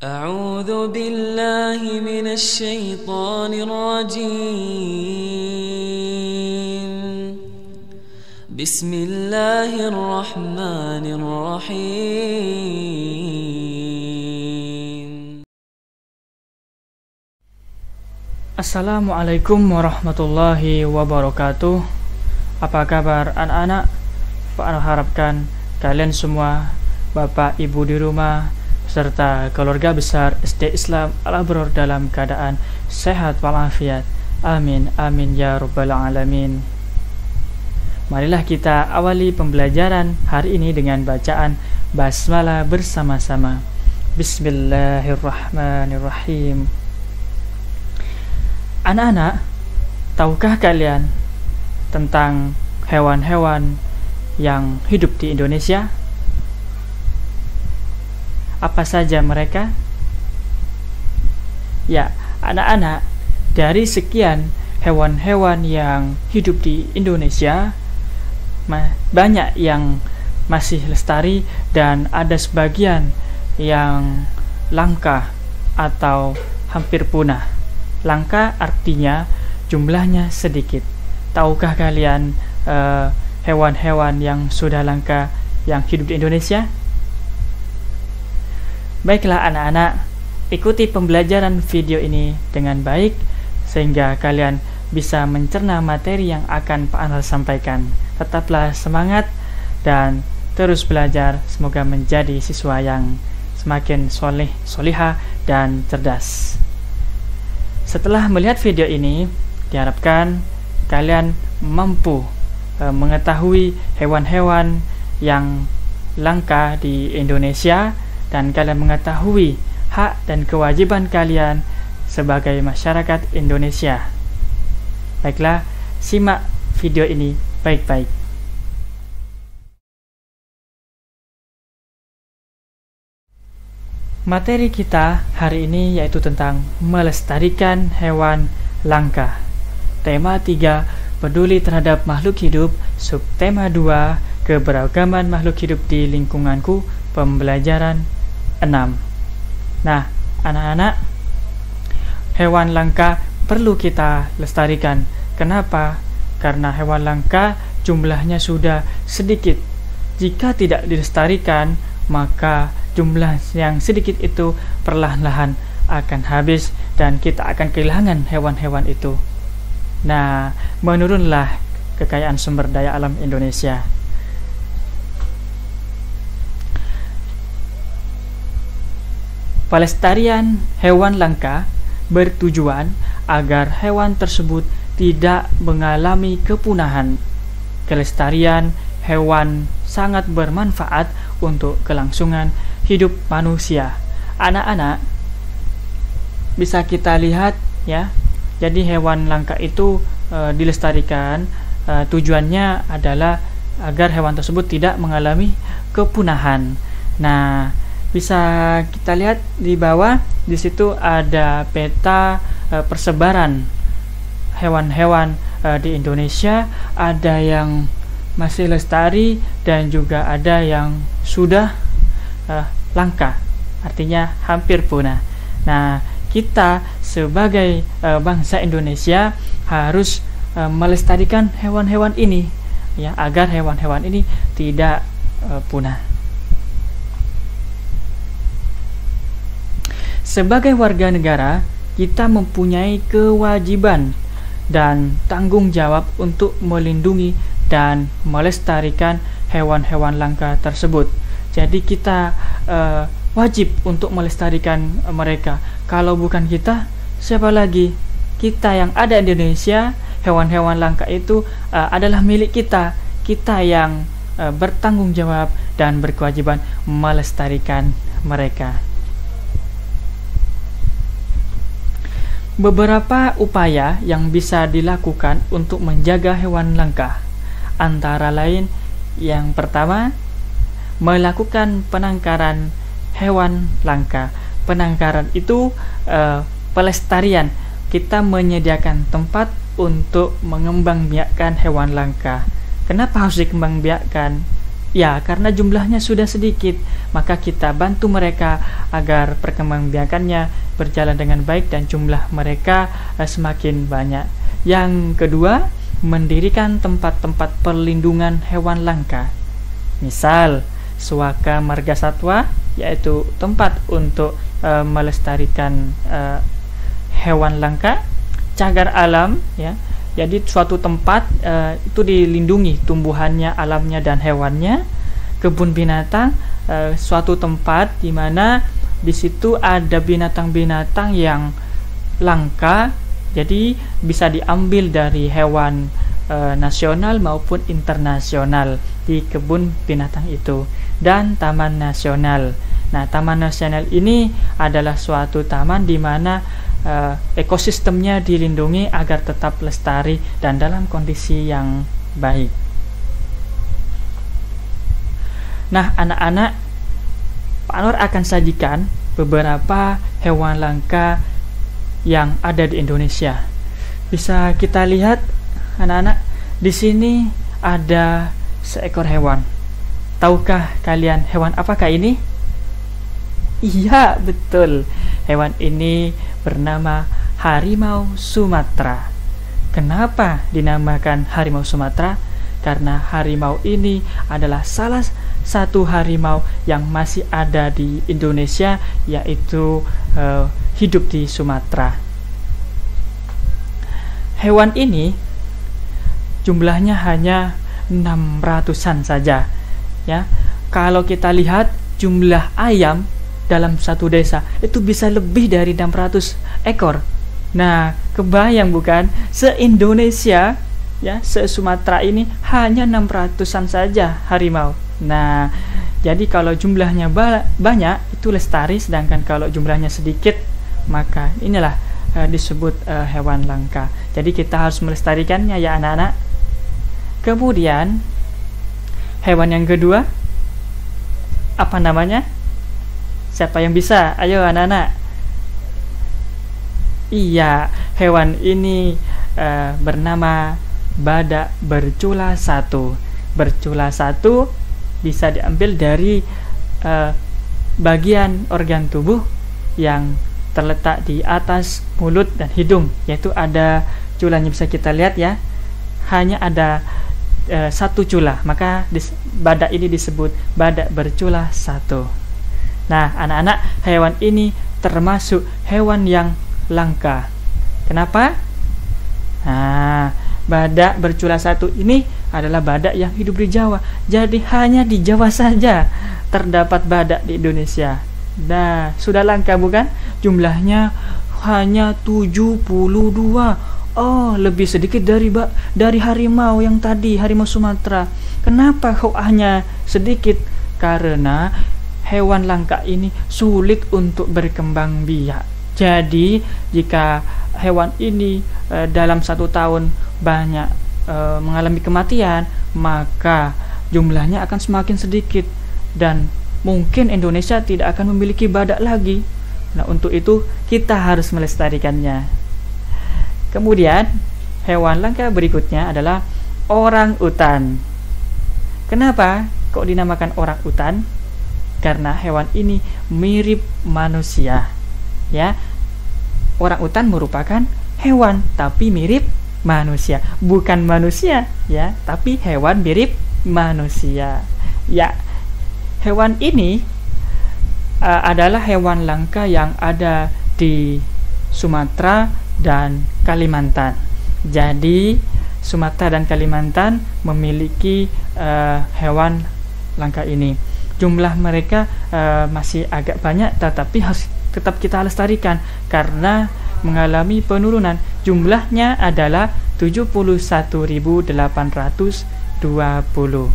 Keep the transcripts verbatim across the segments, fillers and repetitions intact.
أعوذ بالله من الشيطان الرجيم بسم الله الرحمن الرحيم Assalamualaikum warahmatullahi wabarakatuh. Apa kabar anak-anak? Pak harapkan kalian semua, Bapak Ibu di rumah serta keluarga besar S D Islam Al-Abror dalam keadaan sehat walafiat. Amin amin ya rabbal alamin. Marilah kita awali pembelajaran hari ini dengan bacaan basmalah bersama-sama. Bismillahirrahmanirrahim. Anak-anak, tahukah kalian tentang hewan-hewan yang hidup di Indonesia? Apa saja mereka? Ya, anak-anak, dari sekian hewan-hewan yang hidup di Indonesia, banyak yang masih lestari dan ada sebagian yang langka atau hampir punah. Langka artinya jumlahnya sedikit. Tahukah kalian uh, hewan-hewan yang sudah langka yang hidup di Indonesia? Baiklah anak-anak, ikuti pembelajaran video ini dengan baik sehingga kalian bisa mencerna materi yang akan Pak Anwar sampaikan. Tetaplah semangat dan terus belajar, semoga menjadi siswa yang semakin soleh, solihah dan cerdas. Setelah melihat video ini, diharapkan kalian mampu e, mengetahui hewan-hewan yang langka di Indonesia dan kalian mengetahui hak dan kewajiban kalian sebagai masyarakat Indonesia. Baiklah, simak video ini baik-baik. Materi kita hari ini yaitu tentang melestarikan hewan langka. Tema tiga, peduli terhadap makhluk hidup. Subtema dua, keberagaman makhluk hidup di lingkunganku. Pembelajaran enam. Nah, anak-anak, hewan langka perlu kita lestarikan. Kenapa? Karena hewan langka jumlahnya sudah sedikit. Jika tidak dilestarikan, maka jumlah yang sedikit itu perlahan-lahan akan habis dan kita akan kehilangan hewan-hewan itu. Nah, menurunlah kekayaan sumber daya alam Indonesia. Pelestarian hewan langka bertujuan agar hewan tersebut tidak mengalami kepunahan. Kelestarian hewan sangat bermanfaat untuk kelangsungan hidup manusia. Anak-anak, bisa kita lihat ya. Jadi hewan langka itu e, dilestarikan, e, tujuannya adalah agar hewan tersebut tidak mengalami kepunahan. Nah, bisa kita lihat di bawah, di situ ada peta e, persebaran hewan-hewan e, di Indonesia. Ada yang masih lestari dan juga ada yang sudah e, langka, artinya hampir punah. Nah, kita sebagai e, bangsa Indonesia harus e, melestarikan hewan-hewan ini, ya, agar hewan-hewan ini tidak e, punah. Sebagai warga negara, kita mempunyai kewajiban dan tanggung jawab untuk melindungi dan melestarikan hewan-hewan langka tersebut. Jadi kita uh, wajib untuk melestarikan mereka. Kalau bukan kita, siapa lagi? Kita yang ada di Indonesia, hewan-hewan langka itu uh, adalah milik kita. Kita yang uh, bertanggung jawab dan berkewajiban melestarikan mereka. Beberapa upaya yang bisa dilakukan untuk menjaga hewan langka, antara lain yang pertama, melakukan penangkaran hewan langka. Penangkaran itu uh, pelestarian. Kita menyediakan tempat untuk mengembangbiakkan hewan langka. Kenapa harus dikembangbiakkan? Ya, karena jumlahnya sudah sedikit, maka kita bantu mereka agar perkembangbiakannya berjalan dengan baik dan jumlah mereka uh, semakin banyak. Yang kedua, mendirikan tempat-tempat perlindungan hewan langka. Misal, Swaka Marga Satwa, yaitu tempat untuk uh, melestarikan uh, hewan langka. Cagar alam, ya. Jadi suatu tempat uh, itu dilindungi tumbuhannya, alamnya dan hewannya. Kebun binatang, uh, suatu tempat di mana di situ ada binatang-binatang yang langka, jadi bisa diambil dari hewan uh, nasional maupun internasional di kebun binatang itu. Dan taman nasional. Nah, taman nasional ini adalah suatu taman di mana Uh, ekosistemnya dilindungi agar tetap lestari dan dalam kondisi yang baik. Nah, anak-anak, Pak Anwar akan sajikan beberapa hewan langka yang ada di Indonesia. Bisa kita lihat, anak-anak, di sini ada seekor hewan. Tahukah kalian hewan apakah ini? Iya, betul. Hewan ini bernama harimau Sumatera. Kenapa dinamakan harimau Sumatera? Karena harimau ini adalah salah satu harimau yang masih ada di Indonesia, yaitu uh, hidup di Sumatera. Hewan ini jumlahnya hanya enam ratusan saja. Ya, kalau kita lihat jumlah ayam dalam satu desa itu bisa lebih dari enam ratus ekor. Nah, kebayang bukan, se-Indonesia, ya, se-Sumatera ini hanya enam ratusan saja harimau. Nah, jadi kalau jumlahnya ba- banyak itu lestari, sedangkan kalau jumlahnya sedikit maka inilah uh, disebut uh, hewan langka. Jadi kita harus melestarikannya, ya anak-anak. Kemudian hewan yang kedua apa namanya? Siapa yang bisa? Ayo anak-anak. Iya, hewan ini uh, bernama badak bercula satu. Bercula satu bisa diambil dari uh, bagian organ tubuh yang terletak di atas mulut dan hidung, yaitu ada culanya, bisa kita lihat ya. Hanya ada uh, satu cula, maka dis- badak ini disebut badak bercula satu. Nah, anak-anak, hewan ini termasuk hewan yang langka. Kenapa? Nah, badak bercula satu ini adalah badak yang hidup di Jawa. Jadi hanya di Jawa saja terdapat badak di Indonesia. Nah, sudah langka bukan? Jumlahnya hanya tujuh puluh dua. Oh, lebih sedikit dari ba- dari harimau yang tadi, harimau Sumatera. Kenapa kok hanya sedikit? Karena hewan langka ini sulit untuk berkembang biak. Jadi jika hewan ini e, dalam satu tahun banyak e, mengalami kematian, maka jumlahnya akan semakin sedikit dan mungkin Indonesia tidak akan memiliki badak lagi. Nah, untuk itu kita harus melestarikannya. Kemudian hewan langka berikutnya adalah orang utan. Kenapa kok dinamakan orang utan? Karena hewan ini mirip manusia, ya. Orang utan merupakan hewan tapi mirip manusia, bukan manusia, ya, tapi hewan mirip manusia. Ya, hewan ini uh, adalah hewan langka yang ada di Sumatera dan Kalimantan. Jadi Sumatera dan Kalimantan memiliki uh, hewan langka ini. Jumlah mereka uh, masih agak banyak, tetapi harus tetap kita lestarikan karena mengalami penurunan. Jumlahnya adalah tujuh puluh satu ribu delapan ratus dua puluh.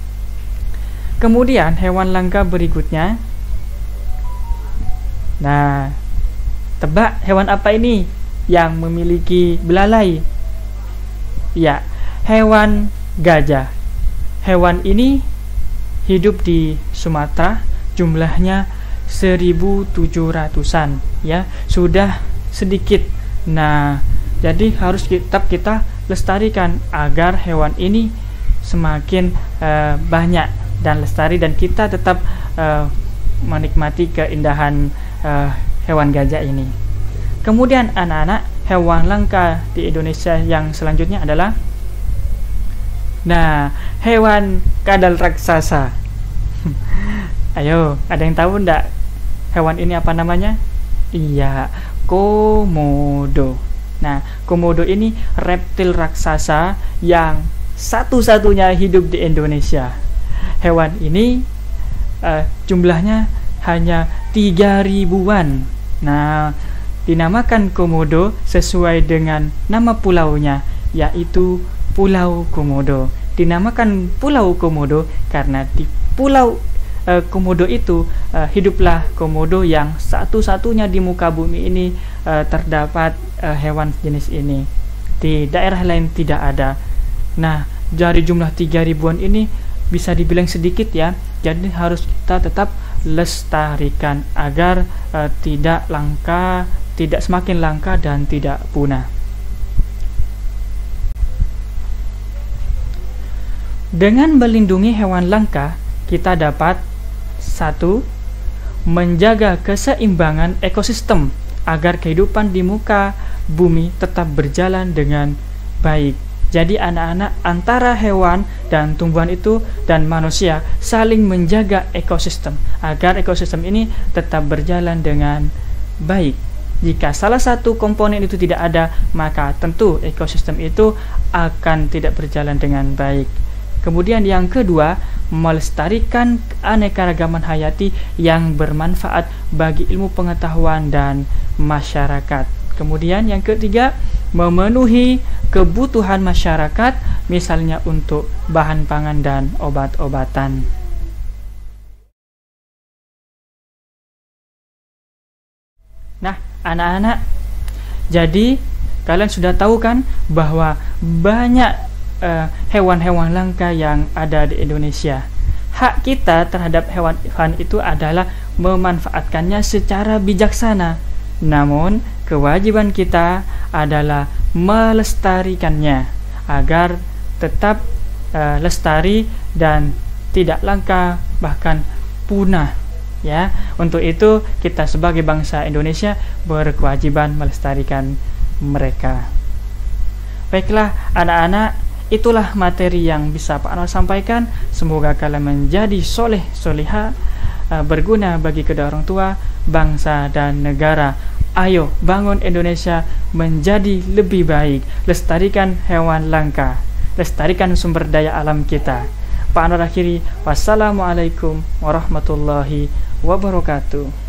Kemudian hewan langka berikutnya. Nah, tebak hewan apa ini yang memiliki belalai? Ya, hewan gajah. Hewan ini hidup di Sumatera, jumlahnya seribu tujuh ratusan, ya, sudah sedikit. Nah, jadi harus tetap kita lestarikan agar hewan ini semakin uh, banyak dan lestari, dan kita tetap uh, menikmati keindahan uh, hewan gajah ini. Kemudian anak-anak, hewan langka di Indonesia yang selanjutnya adalah, nah, hewan kadal raksasa. Ayo, ada yang tahu enggak hewan ini apa namanya? Iya, komodo. Nah, komodo ini reptil raksasa yang satu-satunya hidup di Indonesia. Hewan ini uh, jumlahnya hanya tiga ribuan. Nah, dinamakan komodo sesuai dengan nama pulaunya, yaitu Pulau Komodo. Dinamakan Pulau Komodo karena di Pulau uh, Komodo itu uh, hiduplah komodo yang satu-satunya di muka bumi ini uh, terdapat uh, hewan jenis ini. Di daerah lain tidak ada. Nah, dari jumlah tiga ribuan ini bisa dibilang sedikit ya. Jadi harus kita tetap lestarikan agar uh, tidak langka, tidak semakin langka dan tidak punah. Dengan melindungi hewan langka, kita dapat satu, menjaga keseimbangan ekosistem agar kehidupan di muka bumi tetap berjalan dengan baik. Jadi anak-anak, antara hewan dan tumbuhan itu dan manusia saling menjaga ekosistem agar ekosistem ini tetap berjalan dengan baik. Jika salah satu komponen itu tidak ada, maka tentu ekosistem itu akan tidak berjalan dengan baik. Kemudian yang kedua, melestarikan keanekaragaman hayati yang bermanfaat bagi ilmu pengetahuan dan masyarakat. Kemudian yang ketiga, memenuhi kebutuhan masyarakat, misalnya untuk bahan pangan dan obat-obatan. Nah, anak-anak, jadi kalian sudah tahu kan bahwa banyak uh, hewan-hewan langka yang ada di Indonesia. Hak kita terhadap hewan-hewan itu adalah memanfaatkannya secara bijaksana. Namun, kewajiban kita adalah melestarikannya agar tetap uh, lestari dan tidak langka, bahkan punah. Ya, untuk itu kita sebagai bangsa Indonesia berkewajiban melestarikan mereka. Baiklah anak-anak, itulah materi yang bisa Pak Anwar sampaikan. Semoga kalian menjadi soleh soleha, berguna bagi kedua orang tua, bangsa dan negara. Ayo bangun Indonesia menjadi lebih baik. Lestarikan hewan langka, lestarikan sumber daya alam kita. Pak Anwar akhiri, wassalamualaikum warahmatullahi wabarakatuh.